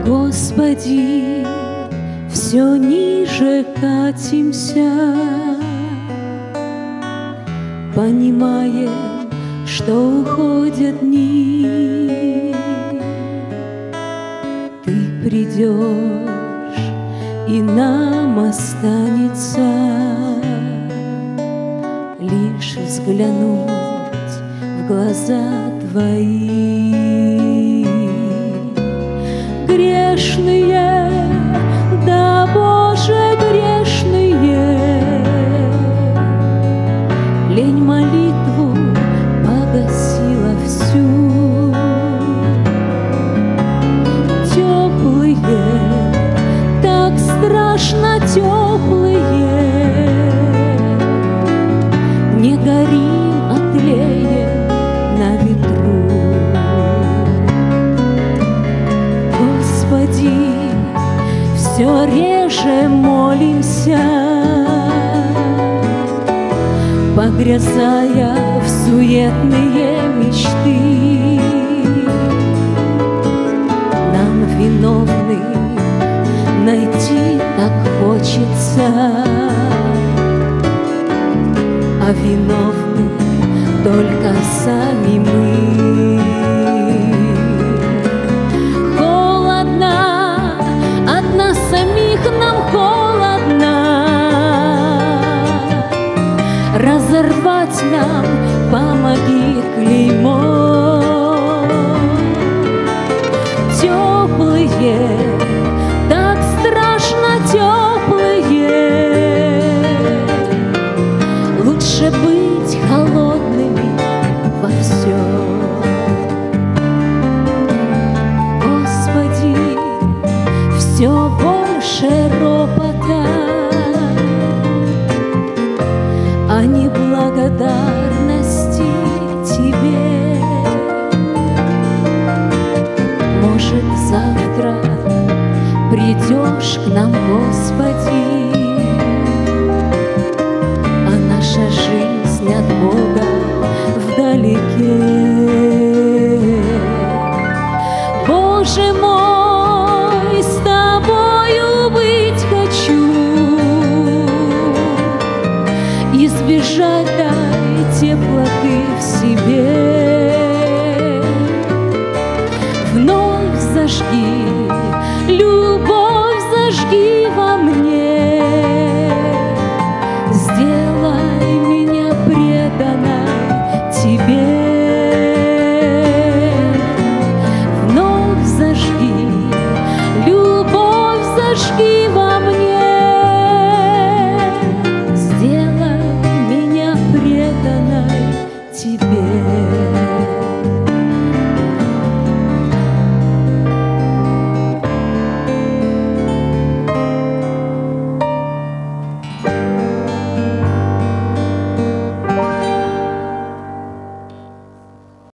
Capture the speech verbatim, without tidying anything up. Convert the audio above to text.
Господи, все ниже катимся, понимаем, что уходят дни. Ты придешь, и нам останется лишь взглянуть в глаза Твои. Грешные, да, Боже, грешные, лень молитву погасила всю. Теплые, так страшно теплые, не горим, а тлеем на ветру. Господи, все реже молимся, погрязая в суетные мечты. Нам виновных найти так хочется, а виновны только сами мы. Холодно, от нас самих нам холодно, разорвать нам помоги клеймо. Теплые, так страшно теплые, лучше быть холодными во всем. Господи, все больше ропота, а не благодарности Тебе. Может, завтра придешь к нам, Господи, а наша жизнь от Бога вдалеке. Боже мой, с Тобою быть хочу, избежать дай теплоты в себе. Вновь зажги, любовь зажги во мне.